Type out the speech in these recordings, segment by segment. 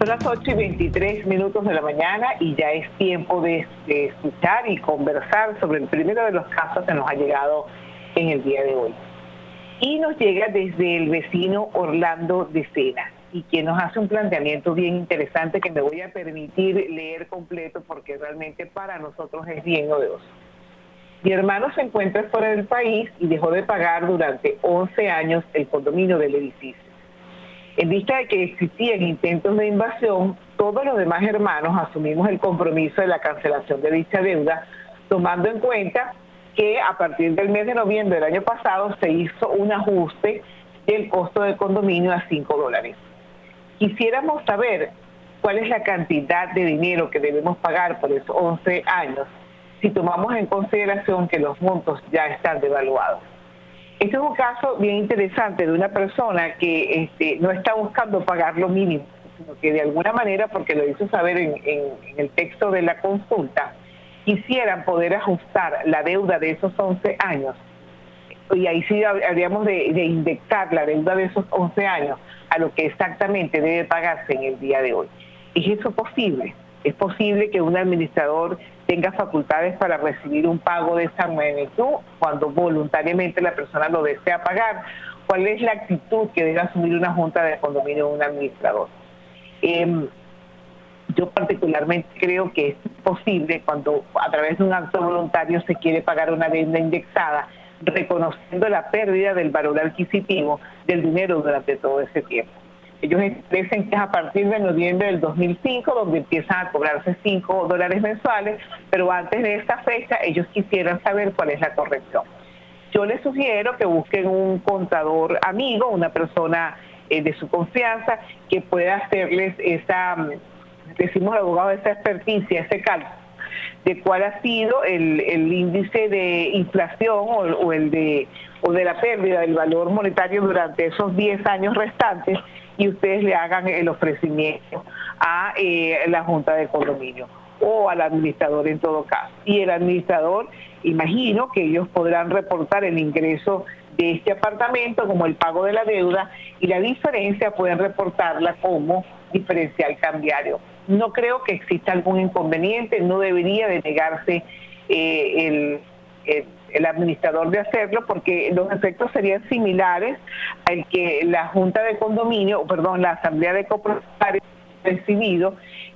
Son las 8:23 de la mañana y ya es tiempo de escuchar y conversar sobre el primero de los casos que nos ha llegado en el día de hoy. Y nos llega desde el vecino Orlando de Sena, y quien nos hace un planteamiento bien interesante que me voy a permitir leer completo porque realmente para nosotros es bien novedoso. Mi hermano se encuentra fuera del país y dejó de pagar durante 11 años el condominio del edificio. En vista de que existían intentos de invasión, todos los demás hermanos asumimos el compromiso de la cancelación de dicha deuda, tomando en cuenta que a partir del mes de noviembre del año pasado se hizo un ajuste del costo del condominio a $5. Quisiéramos saber cuál es la cantidad de dinero que debemos pagar por esos 11 años, si tomamos en consideración que los montos ya están devaluados. Este es un caso bien interesante de una persona que no está buscando pagar lo mínimo, sino que de alguna manera, porque lo hizo saber en el texto de la consulta, quisieran poder ajustar la deuda de esos 11 años. Y ahí sí habríamos de indexar la deuda de esos 11 años a lo que exactamente debe pagarse en el día de hoy. ¿Es eso posible? ¿Es posible que un administrador tenga facultades para recibir un pago de esa magnitud cuando voluntariamente la persona lo desea pagar? ¿Cuál es la actitud que debe asumir una junta de condominio o un administrador? Yo particularmente creo que es posible cuando a través de un acto voluntario se quiere pagar una deuda indexada, reconociendo la pérdida del valor adquisitivo del dinero durante todo ese tiempo. Ellos establecen que es a partir de noviembre del 2005 donde empiezan a cobrarse $5 mensuales, pero antes de esa fecha ellos quisieran saber cuál es la corrección. Yo les sugiero que busquen un contador amigo, una persona de su confianza, que pueda hacerles esa, decimos al abogado, esa experticia, ese cálculo de cuál ha sido el índice de inflación o de la pérdida del valor monetario durante esos 10 años restantes, y ustedes le hagan el ofrecimiento a la junta de condominio o al administrador en todo caso. Y el administrador, imagino que ellos podrán reportar el ingreso de este apartamento como el pago de la deuda, y la diferencia pueden reportarla como diferencial cambiario. No creo que exista algún inconveniente, no debería de negarse el administrador de hacerlo, porque los efectos serían similares al que la junta de condominio, perdón, la asamblea de copropietarios ha recibido,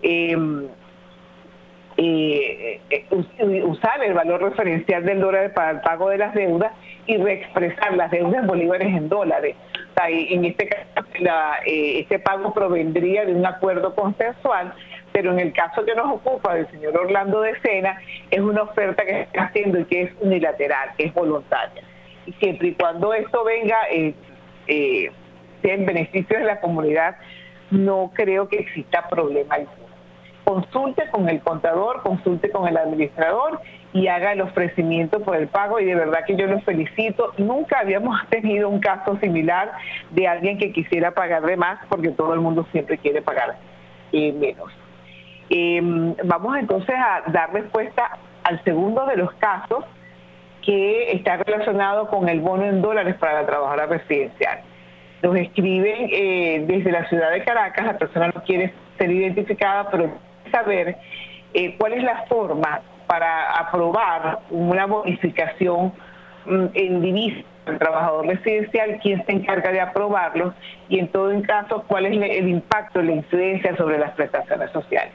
usar el valor referencial del dólar para el pago de las deudas y reexpresar las deudas en bolívares en dólares. O sea, en este caso, este pago provendría de un acuerdo consensual, pero en el caso que nos ocupa del señor Orlando de Sena, es una oferta que se está haciendo y que es unilateral, que es voluntaria. Y siempre y cuando esto venga sea en beneficio de la comunidad, no creo que exista problema alguno. Consulte con el contador, consulte con el administrador y haga el ofrecimiento por el pago, y de verdad que yo los felicito. Nunca habíamos tenido un caso similar de alguien que quisiera pagar de más, porque todo el mundo siempre quiere pagar menos. Vamos entonces a dar respuesta al segundo de los casos, que está relacionado con el bono en dólares para la trabajadora residencial. Nos escriben desde la ciudad de Caracas, la persona no quiere ser identificada, pero saber cuál es la forma para aprobar una bonificación en divisa al trabajador residencial, quién se encarga de aprobarlo, y en todo caso cuál es el impacto, la incidencia sobre las prestaciones sociales.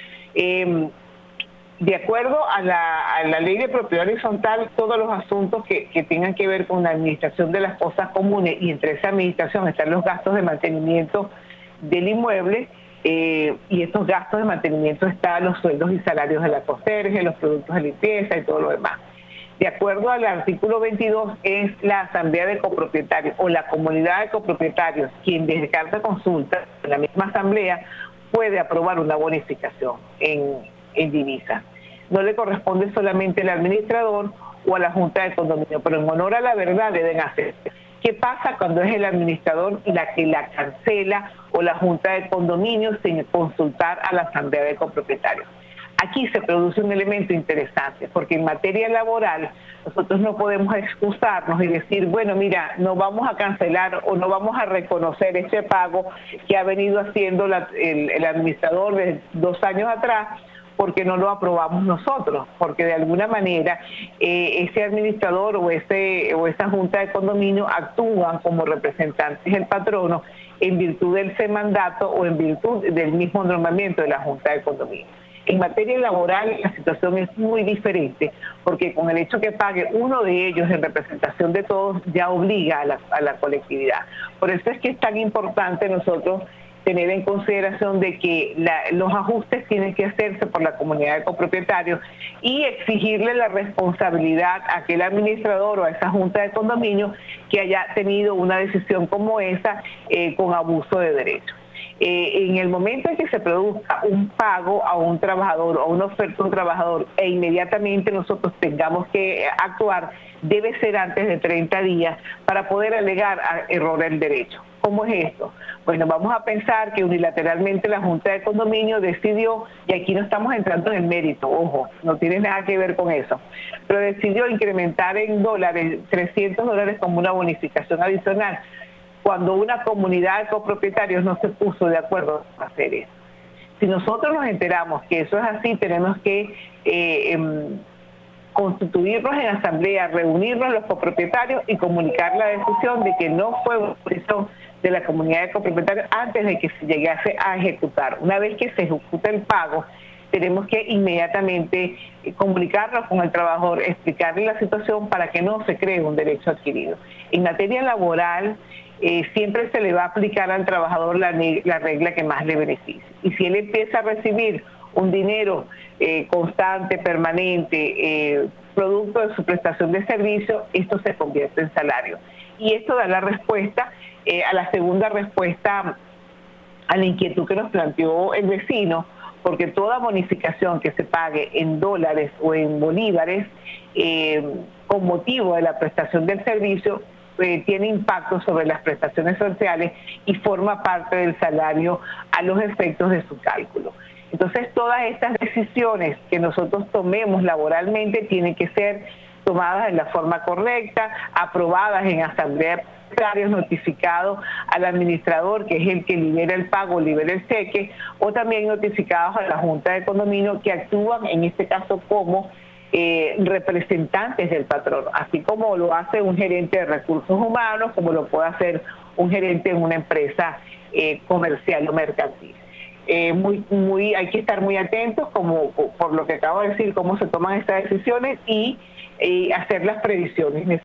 De acuerdo a la ley de propiedad horizontal, todos los asuntos que tengan que ver con la administración de las cosas comunes, y entre esa administración están los gastos de mantenimiento del inmueble, y estos gastos de mantenimiento están los sueldos y salarios de la conserje, los productos de limpieza y todo lo demás. De acuerdo al artículo 22, es la asamblea de copropietarios o la comunidad de copropietarios quien desde carta consulta en la misma asamblea puede aprobar una bonificación en divisa. No le corresponde solamente al administrador o a la junta de condominio, pero en honor a la verdad deben hacer. ¿Qué pasa cuando es el administrador la que la cancela o la junta de condominio sin consultar a la asamblea de copropietarios? aquí se produce un elemento interesante, porque en materia laboral nosotros no podemos excusarnos y decir, bueno, mira, no vamos a cancelar o no vamos a reconocer ese pago que ha venido haciendo el administrador de 2 años atrás, porque no lo aprobamos nosotros, porque de alguna manera ese administrador o esa junta de condominio actúan como representantes del patrono en virtud del ese mandato o en virtud del mismo nombramiento de la junta de condominio. En materia laboral la situación es muy diferente, porque con el hecho que pague uno de ellos en representación de todos ya obliga a la colectividad. Por eso es que es tan importante nosotros tener en consideración de que los ajustes tienen que hacerse por la comunidad de copropietarios y exigirle la responsabilidad a aquel administrador o a esa junta de condominio que haya tenido una decisión como esa con abuso de derechos. En el momento en que se produzca un pago a un trabajador o una oferta a un trabajador e inmediatamente nosotros tengamos que actuar, debe ser antes de 30 días para poder alegar error del derecho. ¿Cómo es esto? Bueno, vamos a pensar que unilateralmente la Junta de Condominio decidió, y aquí no estamos entrando en el mérito, ojo, no tiene nada que ver con eso, pero decidió incrementar en dólares, $300 como una bonificación adicional, cuando una comunidad de copropietarios no se puso de acuerdo a hacer eso. Si nosotros nos enteramos que eso es así, tenemos que constituirnos en asamblea, reunirnos los copropietarios y comunicar la decisión de que no fue una decisión de la comunidad de copropietarios antes de que se llegase a ejecutar. Una vez que se ejecuta el pago, tenemos que inmediatamente comunicarnos con el trabajador, explicarle la situación para que no se cree un derecho adquirido. En materia laboral, siempre se le va a aplicar al trabajador la regla que más le beneficie. Y si él empieza a recibir un dinero constante, permanente, producto de su prestación de servicio, esto se convierte en salario. Y esto da la respuesta a la segunda respuesta a la inquietud que nos planteó el vecino, porque toda bonificación que se pague en dólares o en bolívares con motivo de la prestación del servicio tiene impacto sobre las prestaciones sociales y forma parte del salario a los efectos de su cálculo. Entonces, todas estas decisiones que nosotros tomemos laboralmente tienen que ser tomadas en la forma correcta, aprobadas en asamblea de propietarios, notificados al administrador, que es el que libera el pago, libera el cheque, o también notificados a la Junta de Condominio, que actúan en este caso como representantes del patrón, así como lo hace un gerente de recursos humanos, como lo puede hacer un gerente en una empresa comercial o mercantil. Hay que estar muy atentos, como por lo que acabo de decir, cómo se toman estas decisiones y hacer las previsiones necesarias.